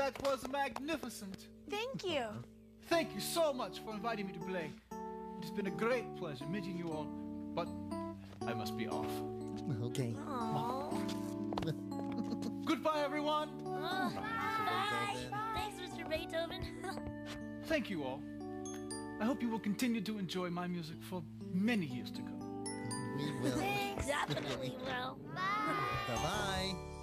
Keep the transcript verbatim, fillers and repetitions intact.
That was magnificent. Thank you. Thank you so much for inviting me to play. It has been a great pleasure meeting you all, but I must be off. Okay. Goodbye, everyone. Oh, bye. Thanks, Mister Beethoven. Thank you all. I hope you will continue to enjoy my music for many years to come. We will. Thanks. Definitely will. Bye-bye.